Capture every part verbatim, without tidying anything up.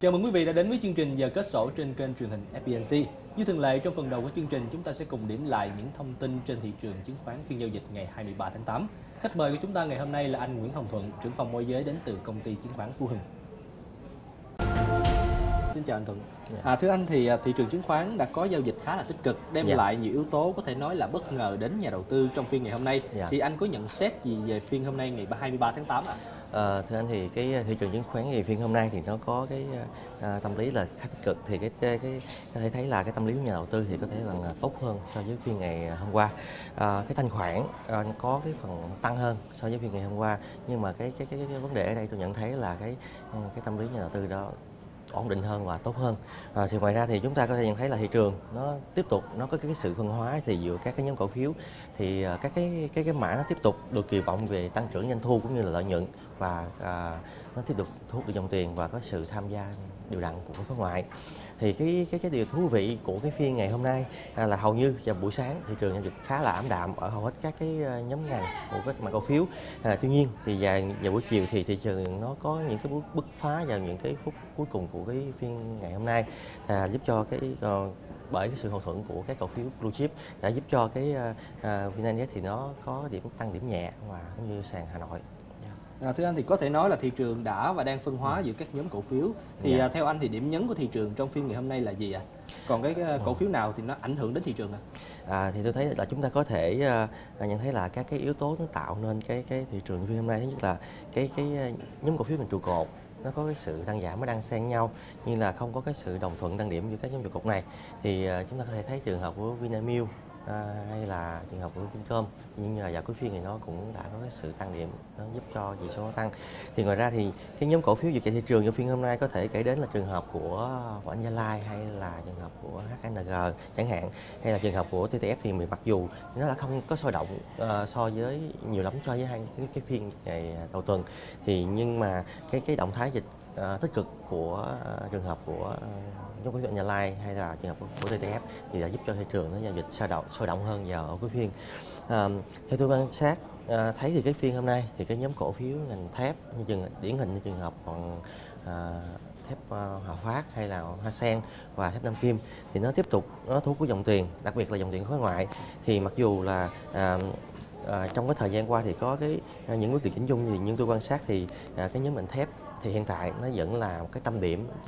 Chào mừng quý vị đã đến với chương trình Giờ kết sổ trên kênh truyền hình ép pê en xê. Như thường lệ, trong phần đầu của chương trình, chúng ta sẽ cùng điểm lại những thông tin trên thị trường chứng khoán phiên giao dịch ngày hai mươi ba tháng tám. Khách mời của chúng ta ngày hôm nay là anh Nguyễn Hồng Thuận, trưởng phòng môi giới đến từ công ty chứng khoán Phú Hưng. Xin chào anh Thuận. À, thưa anh, thì thị trường chứng khoán đã có giao dịch khá là tích cực, đem dạ. lại nhiều yếu tố có thể nói là bất ngờ đến nhà đầu tư trong phiên ngày hôm nay. Dạ. Thì anh có nhận xét gì về phiên hôm nay ngày hai mươi ba tháng tám ạ? À, thưa anh, thì cái thị trường chứng khoán thì phiên hôm nay thì nó có cái à, tâm lý là khá tích cực, thì cái cái, cái có thể thấy là cái tâm lý của nhà đầu tư thì có thể là tốt hơn so với phiên ngày hôm qua. À, cái thanh khoản à, có cái phần tăng hơn so với phiên ngày hôm qua, nhưng mà cái cái cái, cái vấn đề ở đây tôi nhận thấy là cái cái tâm lý nhà đầu tư đó ổn định hơn và tốt hơn. À, thì ngoài ra thì chúng ta có thể nhận thấy là thị trường nó tiếp tục nó có cái sự phân hóa, thì giữa các cái nhóm cổ phiếu thì uh, các cái cái cái mã nó tiếp tục được kỳ vọng về tăng trưởng doanh thu cũng như là lợi nhuận, và uh, nó tiếp tục thu hút được dòng tiền và có sự tham gia đều đặn của khối ngoại. Thì cái cái cái điều thú vị của cái phiên ngày hôm nay à, là hầu như vào buổi sáng thị trường giao dịch khá là ảm đạm ở hầu hết các cái nhóm ngành của các mã cổ phiếu. À, tuy nhiên thì vào, vào buổi chiều thì thị trường nó có những cái bước bứt phá vào những cái phút cuối cùng của cái phiên ngày hôm nay, à, giúp cho cái uh, bởi cái sự hậu thuẫn của các cổ phiếu blue chip đã giúp cho cái uh, uh, vê en Index thì nó có điểm tăng điểm nhẹ, và cũng như sàn Hà Nội. À, thưa anh, thì có thể nói là thị trường đã và đang phân hóa giữa các nhóm cổ phiếu. Thì dạ. à, theo anh thì điểm nhấn của thị trường trong phiên ngày hôm nay là gì ạ? À? Còn cái, cái cổ phiếu nào thì nó ảnh hưởng đến thị trường ạ? À? À, thì tôi thấy là chúng ta có thể uh, nhận thấy là các cái yếu tố nó tạo nên cái cái thị trường phiên hôm nay. Thứ nhất là cái cái nhóm cổ phiếu ngành trụ cột nó có cái sự tăng giảm, nó đang xen nhau, nhưng là không có cái sự đồng thuận tăng điểm giữa các nhóm trụ cột này. Thì uh, chúng ta có thể thấy trường hợp của Vinamilk À, hay là trường hợp của Vincom, nhưng là vào cuối phiên thì nó cũng đã có cái sự tăng điểm, nó giúp cho chỉ số nó tăng. Thì ngoài ra thì cái nhóm cổ phiếu dự chạy thị trường trong phiên hôm nay có thể kể đến là trường hợp của Quảng Gia Lai, hay là trường hợp của hát en giê chẳng hạn, hay là trường hợp của tê tê ép. Thì mặc dù nó đã không có sôi động uh, so với nhiều lắm so với hai cái, cái phiên ngày đầu tuần, thì nhưng mà cái cái động thái dịch uh, tích cực của uh, trường hợp của uh, nhóm cổ phiếu Nhà Lai hay là trường hợp của tê tê ép thì đã giúp cho thị trường nó giao dịch sôi động sôi động hơn vào ở cuối phiên. À, theo tôi quan sát à, thấy thì cái phiên hôm nay thì cái nhóm cổ phiếu ngành thép như trường điển hình như trường hợp còn à, thép uh, Hòa Phát hay là Hoa Sen và thép Nam Kim thì nó tiếp tục nó thu hút dòng tiền, đặc biệt là dòng tiền khối ngoại. Thì mặc dù là à, à, trong cái thời gian qua thì có cái à, những bước điều chỉnh chung, thì nhưng tôi quan sát thì à, cái nhóm ngành thép thì hiện tại nó vẫn là một cái tâm điểm uh,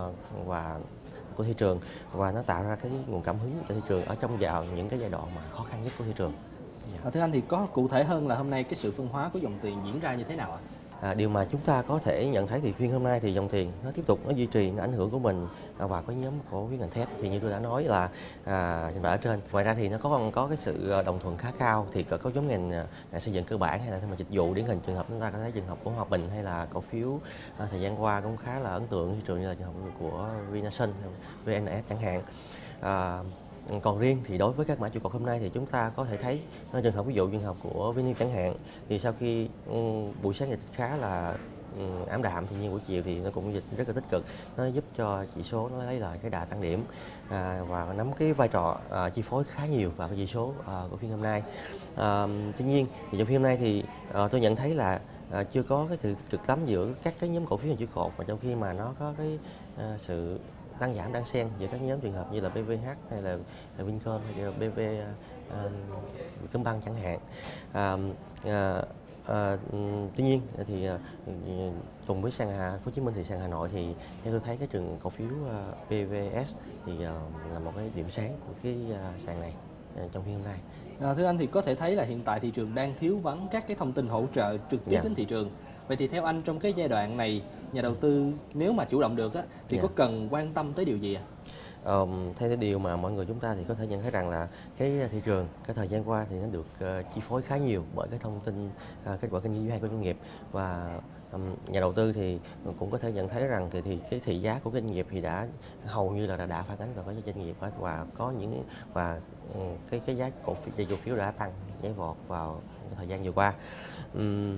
và của thị trường, và nó tạo ra cái nguồn cảm hứng cho thị trường ở trong vào những cái giai đoạn mà khó khăn nhất của thị trường. À, thưa anh, thì có cụ thể hơn là hôm nay cái sự phân hóa của dòng tiền diễn ra như thế nào ạ? À, điều mà chúng ta có thể nhận thấy thì phiên hôm nay thì dòng tiền nó tiếp tục nó duy trì nó ảnh hưởng của mình vào cái nhóm cổ phiếu ngành thép. Thì như tôi đã nói là à, ở trên, ngoài ra thì nó có còn có cái sự đồng thuận khá cao, thì có giống ngành à, xây dựng cơ bản hay là thêm dịch vụ. Điển hình trường hợp chúng ta có thấy trường hợp của Hòa Bình hay là cổ phiếu à, thời gian qua cũng khá là ấn tượng thị trường, như là trường hợp của Vinasun, vê en ét chẳng hạn. À, Còn riêng thì đối với các mã trụ cột hôm nay thì chúng ta có thể thấy trường hợp ví dụ trường hợp của Vinamilk chẳng hạn, thì sau khi um, buổi sáng dịch khá là um, ảm đạm, thì như buổi chiều thì nó cũng dịch rất là tích cực, nó giúp cho chỉ số nó lấy lại cái đà tăng điểm à, và nắm cái vai trò à, chi phối khá nhiều vào cái chỉ số à, của phiên hôm nay. À, tuy nhiên thì trong phiên hôm nay thì à, tôi nhận thấy là à, chưa có cái sự cực lắm giữa các cái nhóm cổ phiếu ngành trụ cột, mà trong khi mà nó có cái à, sự tăng giảm đang xen giữa các nhóm trường hợp như là pê vê hát hay là, là Vincom hay là bê vê uh, Vietcombank chẳng hạn. À, à, à, tuy nhiên thì uh, cùng với sàn Hà Phố Hồ Chí Minh thì sàn Hà Nội thì theo tôi thấy cái trường cổ phiếu uh, pê vê ét thì uh, là một cái điểm sáng của cái uh, sàn này uh, trong phiên hôm nay. À, thưa anh, thì có thể thấy là hiện tại thị trường đang thiếu vắng các cái thông tin hỗ trợ trực tiếp Yeah. đến thị trường. Vậy thì theo anh, trong cái giai đoạn này, nhà đầu tư nếu mà chủ động được á, thì Yeah. có cần quan tâm tới điều gì ạ? Um, theo cái điều mà mọi người chúng ta thì có thể nhận thấy rằng là cái thị trường cái thời gian qua thì nó được uh, chi phối khá nhiều bởi cái thông tin uh, kết quả kinh doanh của doanh nghiệp, và um, nhà đầu tư thì cũng có thể nhận thấy rằng thì, thì cái thị giá của doanh nghiệp thì đã hầu như là đã, đã phản ánh vào cái doanh nghiệp, và có những và um, cái cái giá cổ phiếu, cổ phiếu đã tăng nhảy vọt vào thời gian vừa qua. Um,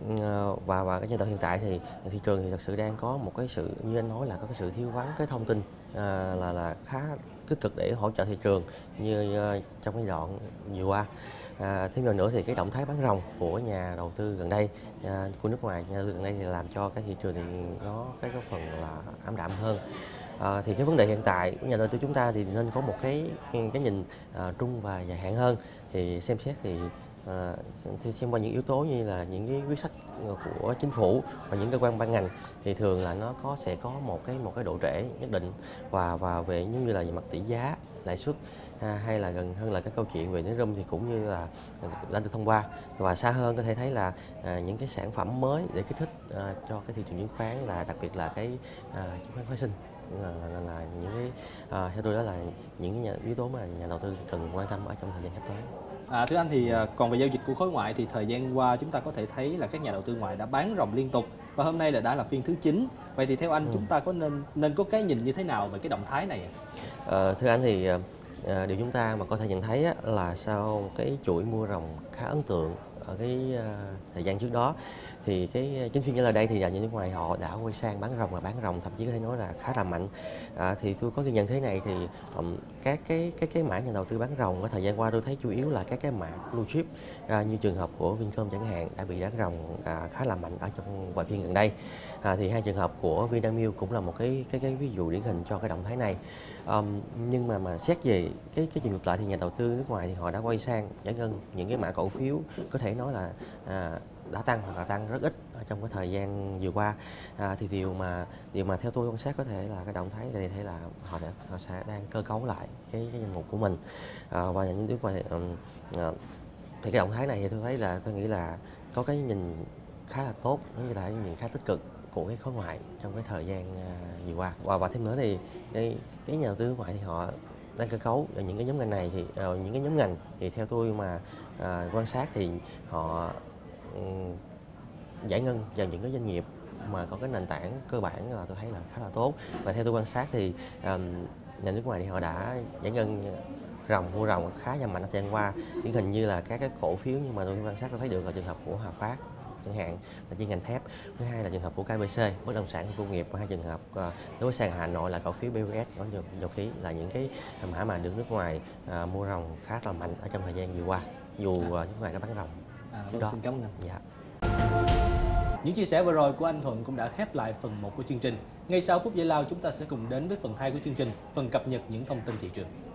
và và cái giai đoạn hiện tại thì thị trường thì thật sự đang có một cái sự, như anh nói là có cái sự thiếu vắng cái thông tin à, là là khá tích cực để hỗ trợ thị trường như uh, trong cái đoạn vừa qua. À, thêm vào nữa thì cái động thái bán ròng của nhà đầu tư gần đây, à, của nước ngoài nhà đầu tư gần đây thì làm cho cái thị trường thì nó cái góp phần là ảm đạm hơn. À, thì cái vấn đề hiện tại của nhà đầu tư chúng ta thì nên có một cái cái nhìn à, trung và dài hạn hơn, thì xem xét thì à, xem qua những yếu tố như là những cái quyết sách của chính phủ và những cơ quan ban ngành, thì thường là nó có sẽ có một cái một cái độ trễ nhất định, và và về giống như là về mặt tỷ giá, lãi suất, à, hay là gần hơn là cái câu chuyện về nới room thì cũng như là đang được thông qua, và xa hơn có thể thấy là à, những cái sản phẩm mới để kích thích à, cho cái thị trường chứng khoán, là đặc biệt là cái à, chứng khoán phái sinh. Là, là, là những cái à, theo tôi đó là những cái nhà, yếu tố mà nhà đầu tư cần quan tâm ở trong thời gian sắp tới. À, thưa anh thì còn về giao dịch của khối ngoại thì thời gian qua chúng ta có thể thấy là các nhà đầu tư ngoại đã bán ròng liên tục, và hôm nay là đã là phiên thứ chín. Vậy thì theo anh ừ. chúng ta có nên nên có cái nhìn như thế nào về cái động thái này? À, thưa anh thì à, điều chúng ta mà có thể nhận thấy á, là sau cái chuỗi mua ròng khá ấn tượng ở cái à, thời gian trước đó, thì cái chính phiên trở lại đây thì nhà nước ngoài họ đã quay sang bán ròng, và bán ròng thậm chí có thể nói là khá là mạnh. À, thì tôi có ghi nhận thế này thì um, các cái cái cái mã nhà đầu tư bán ròng ở thời gian qua tôi thấy chủ yếu là các cái mã blue chip, à, như trường hợp của Vincom chẳng hạn đã bị bán ròng à, khá là mạnh ở trong vài phiên gần đây. À, thì hai trường hợp của Vinamilk cũng là một cái cái cái ví dụ điển hình cho cái động thái này. Um, nhưng mà mà xét về cái cái trường ngược lại thì nhà đầu tư nước ngoài thì họ đã quay sang giải ngân những cái mã cổ phiếu có thể nói là à, đã tăng hoặc là tăng rất ít ở trong cái thời gian vừa qua. À, thì điều mà điều mà theo tôi quan sát có thể là cái động thái này thấy là họ đã họ sẽ đang cơ cấu lại cái cái danh mục của mình, à, và những nước ngoài um, à, thì cái động thái này thì tôi thấy là tôi nghĩ là có cái nhìn khá là tốt, như là nhìn khá tích cực của cái khối ngoại trong cái thời gian uh, vừa qua. Và và thêm nữa thì đây cái nhà đầu tư nước ngoài thì họ đang cơ cấu ở những cái nhóm ngành này thì uh, những cái nhóm ngành thì theo tôi mà uh, quan sát thì họ um, giải ngân vào những cái doanh nghiệp mà có cái nền tảng cơ bản là tôi thấy là khá là tốt. Và theo tôi quan sát thì um, nhà nước ngoài thì họ đã giải ngân ròng mua ròng khá là mạnh ở thời gian qua, điển hình như là các cái cổ phiếu nhưng mà tôi quan sát tôi thấy được là trường hợp của Hòa Phát chẳng hạn là chuyên ngành thép, thứ hai là trường hợp của ca bê xê bất động sản công nghiệp, và hai trường hợp uh, đối với sàn Hà Nội là cổ phiếu bê vê ét có dầu, dầu khí, là những cái mã mà được nước ngoài uh, mua ròng khá là mạnh ở trong thời gian vừa qua, dù uh, nước ngoài có bán ròng. À, vâng, xin cảm ơn anh. Dạ. Những chia sẻ vừa rồi của anh Thuận cũng đã khép lại phần một của chương trình. Ngay sau phút giải lao chúng ta sẽ cùng đến với phần hai của chương trình, phần cập nhật những thông tin thị trường.